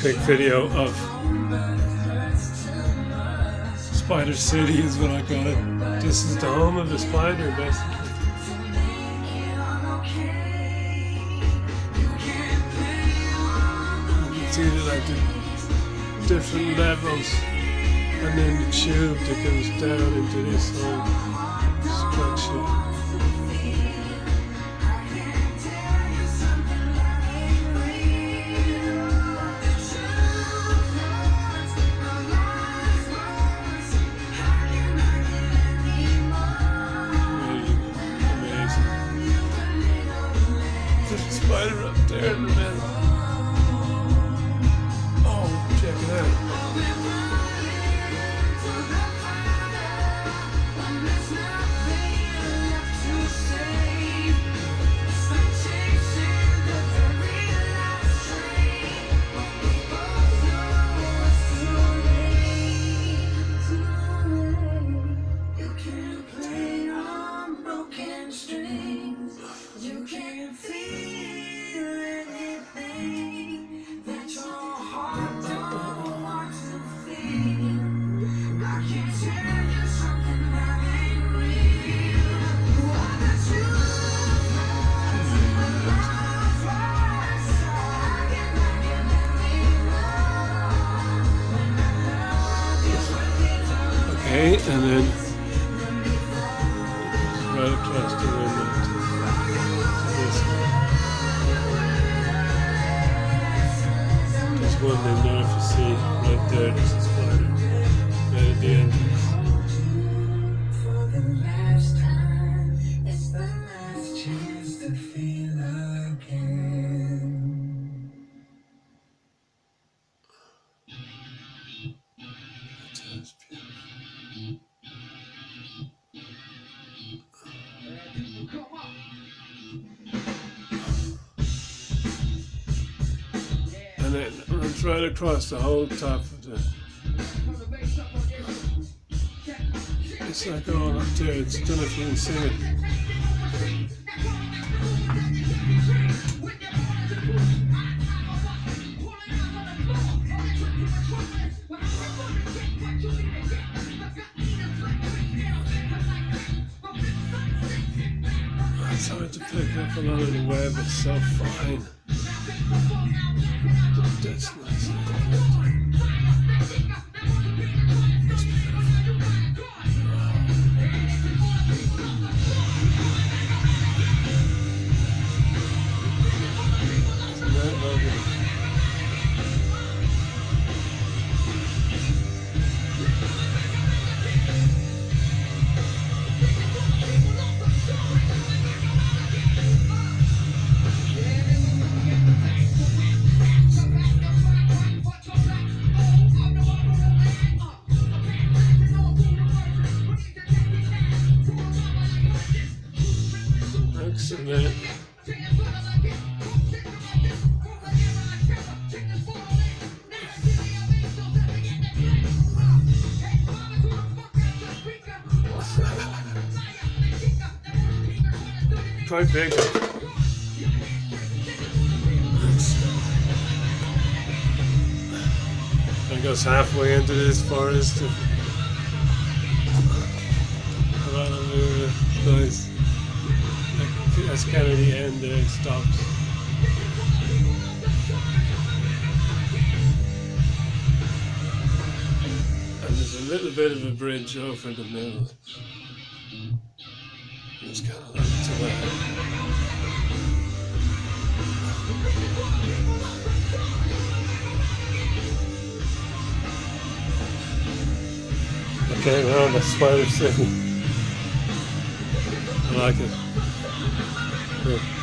quick video of Spider City is what I call it. This is the home of the spider, basically. You can see that like the different levels, and then the tube that goes down into this whole structure. Spider up there in the middle. Oh, check it out. You can't feel anything that your heart don't want to feel. I can tell you something that ain't real. What the truth lies in the lies right side. I can let me know when I love you. Okay, and then right across the window. There's one in there if you see right there, there's a spider right at the entrance. For the last time, it's the last chance to feel again. That's beautiful. And then runs right across the whole top of the. It's like all up there. It's, I don't know if you can see it. It's hard to pick up a lot of the web. It's so fine. That's nice. That's beautiful. Isn't that lovely? Excellent. Quite big. It goes halfway into this forest. A lot of noise. That's kind of the end there, it stops. And there's a little bit of a bridge over the middle. It's kind of like to that. Okay, we're on the Spider City. I like it. Cool.